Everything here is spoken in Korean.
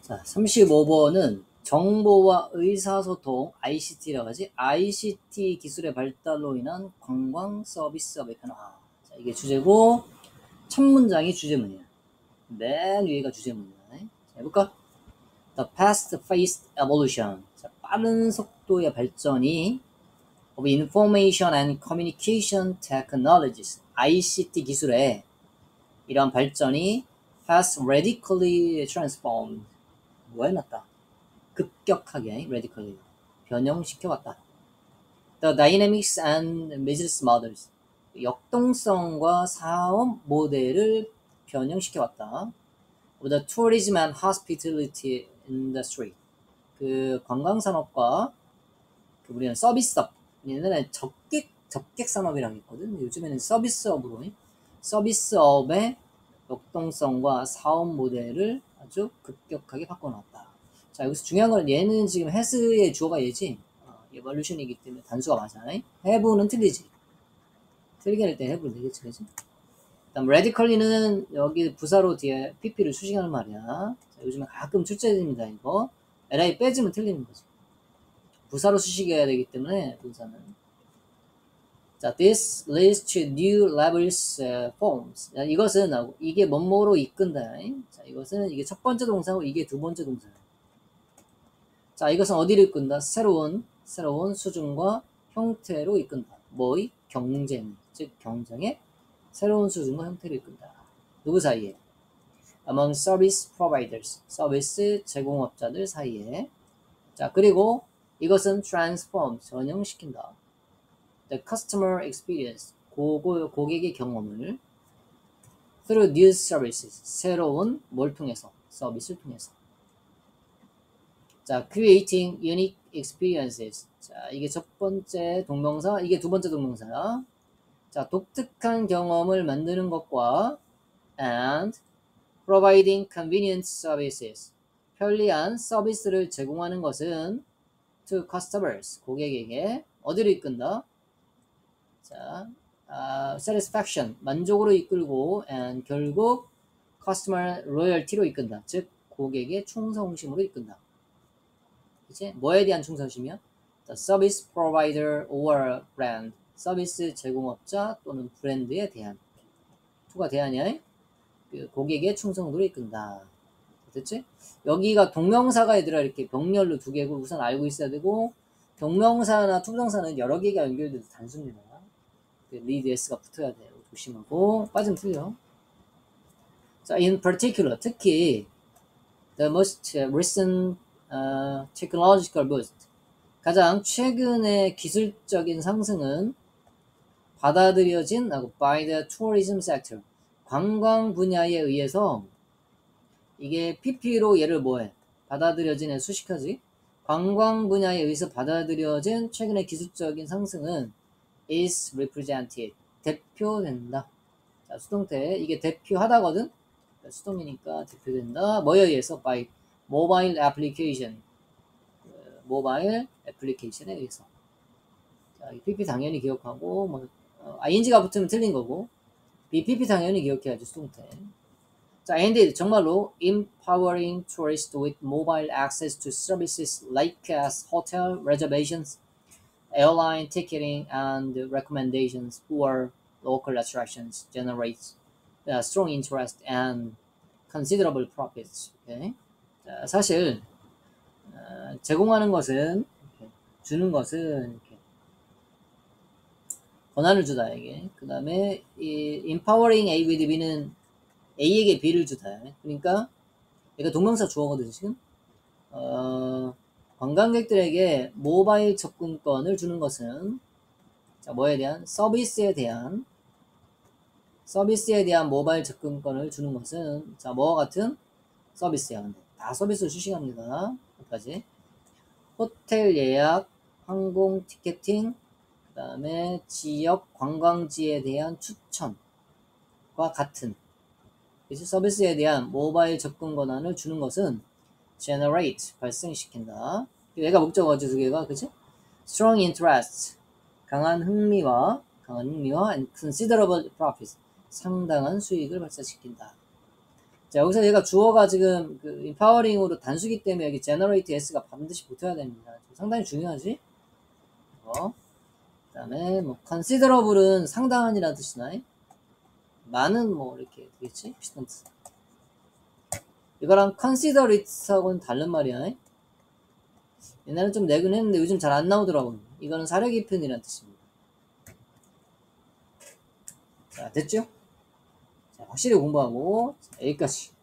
자, 35번은 정보와 의사소통 ICT라고 하지. ICT 기술의 발달로 인한 관광 서비스업의 변화. 자, 이게 주제고 첫 문장이 주제문이야. 맨 위에가 주제문이야. 자, 해볼까? The fast-paced evolution. 자, 빠른 속도의 발전이 of information and communication technologies. ICT 기술의 이러한 발전이 has radically transformed. 뭐 해놨다? 급격하게 radically 변형시켜왔다. The dynamics and business models. 역동성과 사업 모델을 변형시켜왔다. The tourism and hospitality industry. 그 관광산업과 그 우리는 서비스업. 옛날에 접객 산업이라고 했거든. 요즘에는 서비스업으로 서비스업의 역동성과 사업 모델을 아주 급격하게 바꿔놨다. 자, 여기서 중요한 건 얘는 지금 has의 주어가 얘지. evolution이기 때문에 단수가 맞아. have는 틀리지. 틀리게 할 때 have는 되겠지, 그지? 다음 radically는 여기 부사로 뒤에 pp를 수식하는 말이야. 자, 요즘에 가끔 출제됩니다. 이거 li 빼지면 틀리는 거지. 부사로 수식해야 되기 때문에 부사는. 자, this leads to new levels forms. 자, 이것은 이게 뭐뭐로 이끈다. 자, 이것은 이게 첫 번째 동사고 이게 두 번째 동사야. 자, 이것은 어디를 이끈다? 새로운 수준과 형태로 이끈다. 뭐의? 경쟁, 즉 경쟁의 새로운 수준과 형태로 이끈다. 누구 사이에? Among service providers, 서비스 제공업자들 사이에. 자, 그리고 이것은 transform, 전형시킨다. The customer experience, 고객의 경험을 through new services, 새로운 뭘 통해서? 서비스를 통해서. 자, creating unique experiences. 자, 이게 첫 번째 동명사, 이게 두 번째 동명사야. 자, 독특한 경험을 만드는 것과 and providing convenient services. 편리한 서비스를 제공하는 것은 to customers, 고객에게 어디로 이끈다? 자, satisfaction, 만족으로 이끌고 and 결국 customer loyalty로 이끈다. 즉, 고객의 충성심으로 이끈다. 그치? 뭐에 대한 충성심이야? The service provider or brand. 서비스 제공업자 또는 브랜드에 대한. 투가 대한이야. 그 고객의 충성도로 이끈다. 됐지? 여기가 동명사가 얘들아 이렇게 병렬로 두 개고 우선 알고 있어야 되고 동명사나 투정사는 여러 개가 연결돼서 단수입니다. lead s가 붙어야 돼요. 조심하고 빠지면 틀려. 자, in particular 특히 the most recent technological boost. 가장 최근의 기술적인 상승은 받아들여진 by the tourism sector. 관광 분야에 의해서 이게 PP로 얘를 뭐해? 받아들여진에 수식하지? 관광 분야에 의해서 받아들여진 최근의 기술적인 상승은 is represented. 대표된다. 자, 수동태. 이게 대표하다거든? 수동이니까 대표된다. 뭐에 의해서? by mobile application. 모바일 애플리케이션에 의해서. 자, PP 당연히 기억하고, 뭐, ing가 붙으면 틀린 거고, BPP 당연히 기억해야지, 수동태. 자, indeed, 정말로 empowering tourists with mobile access to services like as hotel reservations, airline ticketing, and recommendations for local attractions generates strong interest and considerable profits. Okay? 자, 사실 제공하는 것은 주는 것은 이렇게 권한을 주다 이게. 그 다음에 empowering A with B는 A에게 B를 주다. 그러니까 얘가 동명사 주어거든 지금. 관광객들에게 모바일 접근권을 주는 것은 자, 뭐에 대한? 서비스에 대한 모바일 접근권을 주는 것은 자, 뭐와 같은? 서비스야. 근데 다 서비스를 수식합니다. 여기까지. 호텔 예약, 항공 티켓팅, 그 다음에 지역 관광지에 대한 추천과 같은 그치? 서비스에 대한 모바일 접근 권한을 주는 것은 generate, 발생시킨다. 얘가 목적어지 두 개가, 그치? strong interest, 강한 흥미와 and considerable profit, 상당한 수익을 발생시킨다. 자, 여기서 얘가 주어가 지금 그 empowering으로 단수기 때문에 여기 generate s가 반드시 붙어야 됩니다. 상당히 중요하지? 그 다음에 뭐 considerable은 상당한이라는 뜻이나 많은 뭐 이렇게 되겠지? 비슷한 뜻. 이거랑 considerate하고는 다른 말이야. 옛날에 좀 내긴 했는데 요즘 잘 안 나오더라고요. 이거는 사려 깊은이라는 뜻입니다. 자, 됐죠? 자, 확실히 공부하고 자, 여기까지.